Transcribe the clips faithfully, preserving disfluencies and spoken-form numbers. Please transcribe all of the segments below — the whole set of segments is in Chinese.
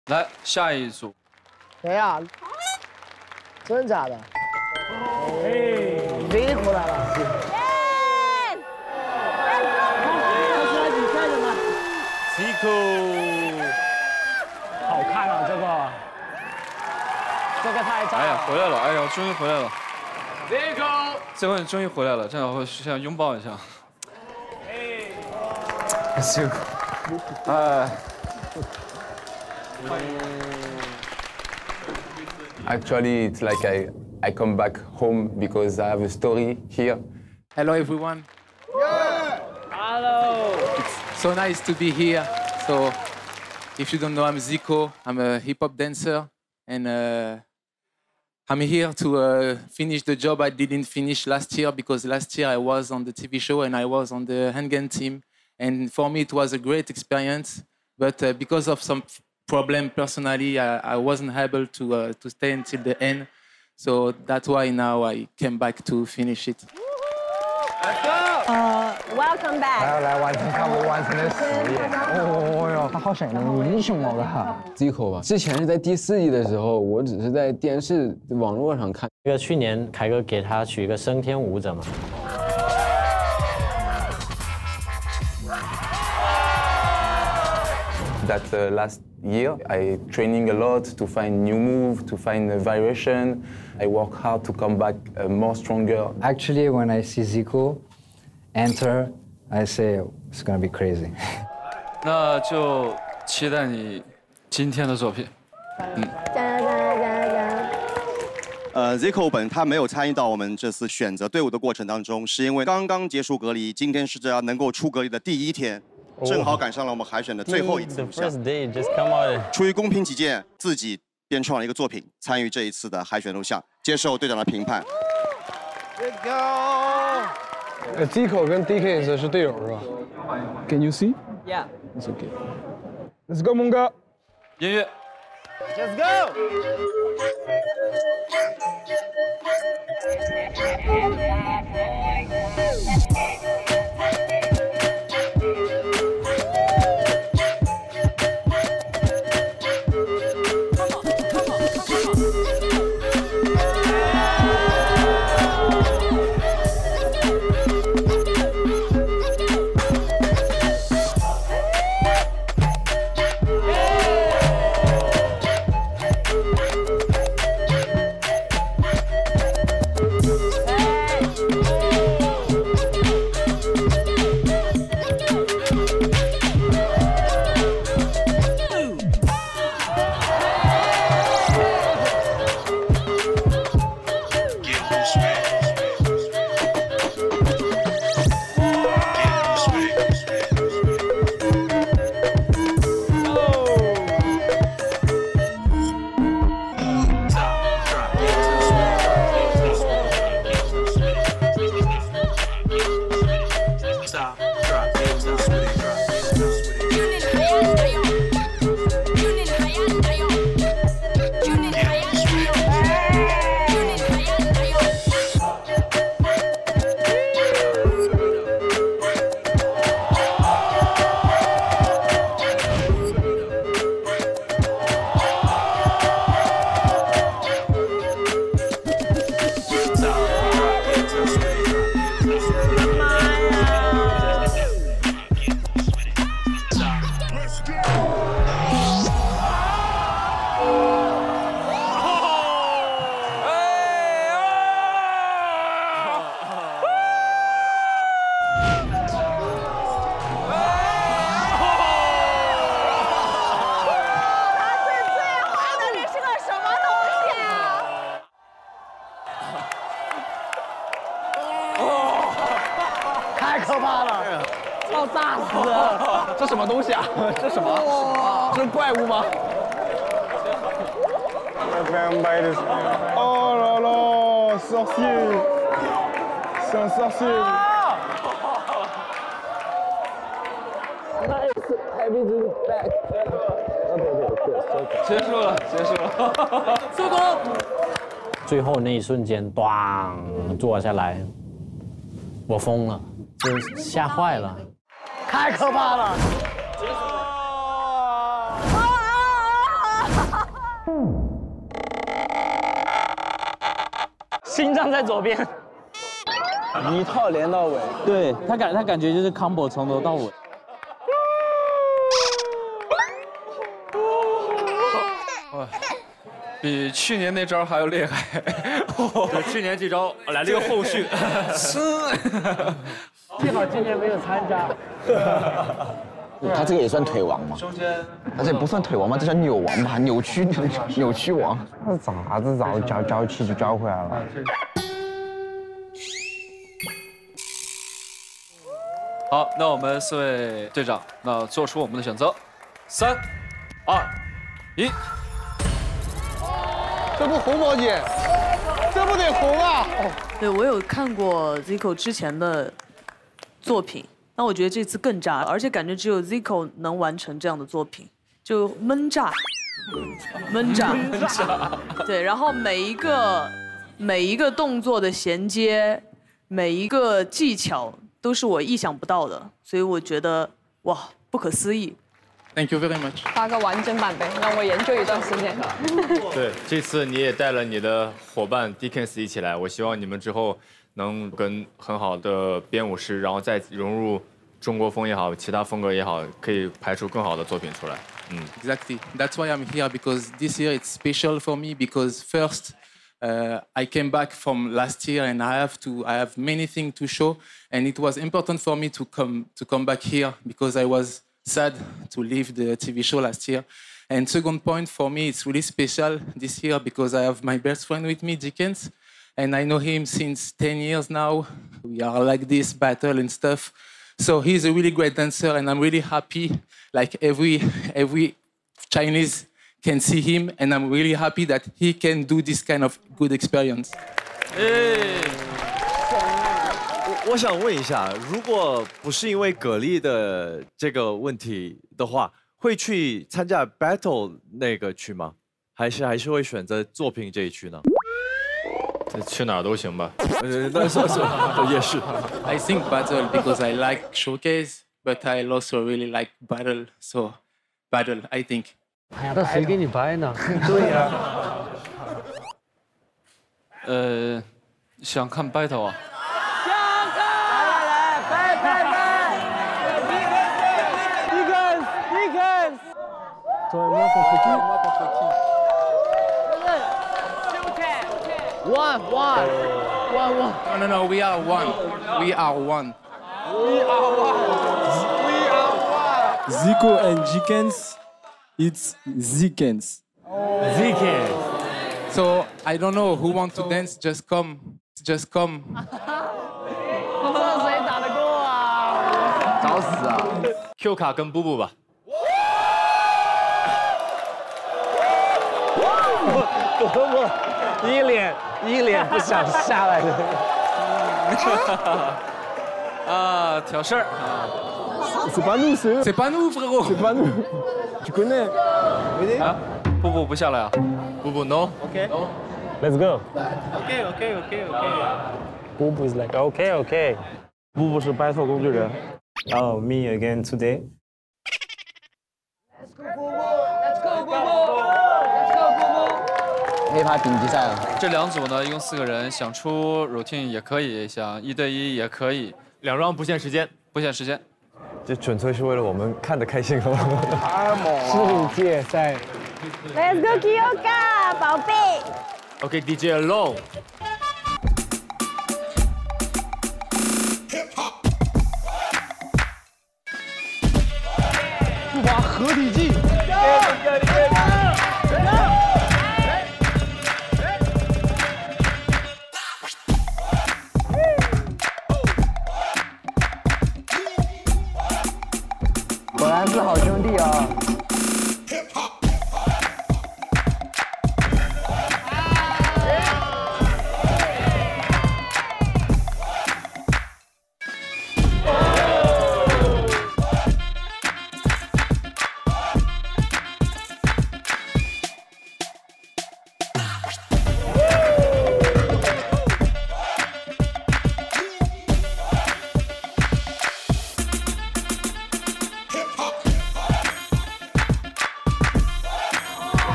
来下一组。 谁呀？真的假的？哎 ，V 回来了。要出来比赛的吗 ？Zico， 好看啊，这个，这个太炸了！ 哎呀，回来了！哎呀，终于回来了。 Zico， 这回你终于回来了，正好会想拥抱一下。哎 ，Zico， 哎。 Actually, it's like I, I come back home because I have a story here. Hello, everyone. Yeah. Hello. It's so nice to be here. So, if you don't know, I'm Zico. I'm a hip-hop dancer. And uh, I'm here to uh, finish the job I didn't finish last year because last year I was on the T V show and I was on the handgun team. And for me, it was a great experience. But uh, because of some problem personally, I, I wasn't able to uh, to stay until the end, so that's why now I came back to finish it. Let's go! Uh, welcome back. 来来，完成看我完成的事业。哦哟，他好想你英雄哦哈。 Zico 吧，之前是在第四季的时候，我只是在电视网络上看。 这个去年凯哥给他取一个升天舞者嘛。 That uh, last year, I training a lot to find new move, to find a variation. I work hard to come back uh, more stronger. Actually, when I see Zico enter, I say it's gonna be crazy. 那就期待你今天的作品。嗯。 加油加油加油加油！ 呃 ，Zico 本他没有参与到我们这次选择队伍的过程当中，是因为刚刚结束隔离，今天是这样能够出隔离的第一天。 正好赶上了我们海选的最后一次录像。出于公平起见，自己编创了一个作品，参与这一次的海选录像，接受队长的评判。 Let's go！ 呃 ，Zico 跟 D K 是队友是吧 ？Can you see? Yeah. It's okay. Let's go， 蒙哥。 音乐。 Let's go！ 太可怕了，要炸死了！ 这什么东西啊？这什么？这是怪物吗？ Oh là là, sorcier! C'est un sorcier! Happy to be back. 结束了，结束了， 收工。 最后那一瞬间，咣，坐下来，我疯了，就吓坏了， 太可怕了！ 心脏在左边， 一套连到尾。 对他感他感觉就是 combo 从头到尾。 哇，比去年那招还要厉害。 对，去年这招来了一个后续。 幸好今年没有参加。 他这个也算腿王吗？ 中间， 他这不算腿王吗？这叫扭王吧，扭曲扭曲王。 那咋子早交交气就交回来了？ 好，那我们四位队长，那做出我们的选择，三、二、一。 这不红毛姐，这不得红啊！ 对，我有看过 Zico 之前的作品。 那我觉得这次更炸，而且感觉只有 Zico 能完成这样的作品，就闷炸，闷炸，闷炸。对，然后每一个每一个动作的衔接，每一个技巧都是我意想不到的，所以我觉得哇，不可思议。 Thank you very much。 发个完整版呗，让我研究一段时间。 对，这次你也带了你的伙伴 Dickens 一起来，我希望你们之后能跟很好的编舞师，然后再融入。 中国风也好，其他风格也好，可以排出更好的作品出来。嗯 ，Exactly. That's why I'm here because this year it's special for me because first, uh, I came back from last year and I have to, I have many things to show, and it was important for me to come to come back here because I was sad to leave the T V show last year. And second point for me, it's really special this year because I have my best friend with me, Dickens, and I know him since ten years now. We are like this battle and stuff. So he's a really great dancer, and I'm really happy. Like every every Chinese can see him, and I'm really happy that he can do this kind of good experience. 哎，我我想问一下，如果不是因为蛤蜊的这个问题的话，会去参加 battle 那个区吗？还是还是会选择作品这一区呢？ 去哪儿都行吧。 呃，那是是也是。 I think battle because I like showcase, but I also really like battle. So, battle, I think. 哎呀，那谁给你掰呢？ 对呀。 呃，想看 battle 啊。 想看！来来来，掰掰掰 ！Dickens Dickens。对，moi contre qui？moi contre qui？ One, one, one, one. No, no, no. We are one. We are one. We are one. We are one. Zico and Dickens, it's Zickens. Zickens. So I don't know who want to dance. Just come. Just come. 这谁打得过啊？ 找死啊 ！Q 卡跟布布吧。 伯伯一脸。 一脸不想下来的， 啊，挑事儿啊 ！C'est pas nous, c'est C'est pas nous, frérot. C'est pas nous. Tu connais? 啊，布布不下来啊？ 布布 no。 OK。Let's go. OK OK OK OK。 布布 is like OK OK。 布布是 battle 工具人。Oh, me again today. Let's go 布布 Let's go 布布 Let's go 布布。 黑趴顶级赛了。 这两组呢，一共四个人，想出 routine 也可以，想一对一也可以， 两 round 不限时间， 不限时间。 这纯粹是为了我们看得开心吗？ 太猛了！世界赛。 Let's go Kyoka， 宝贝。 OK，D J alone。 步伐合体技。 果然是好兄弟啊！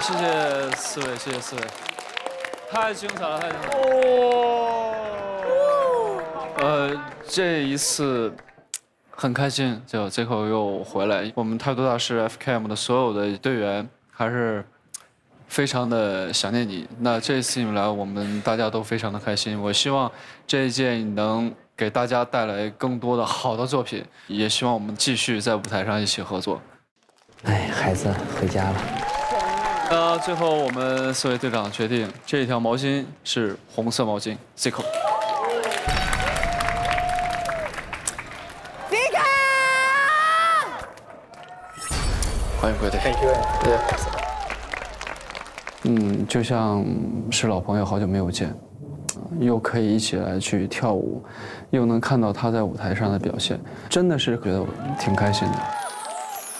谢谢四位，谢谢四位，太精彩了，太精彩了。哦。呃，这一次很开心，就这口又回来。我们态度大师 F K M 的所有的队员还是非常的想念你。那这一次你们来，我们大家都非常的开心。我希望这一届你能给大家带来更多的好的作品，也希望我们继续在舞台上一起合作。 哎，孩子回家了。 那最后我们四位队长决定，这一条毛巾是红色毛巾 ，Zico。欢迎归队。对。嗯，就像是老朋友，好久没有见，又可以一起来去跳舞，又能看到他在舞台上的表现，真的是觉得挺开心的。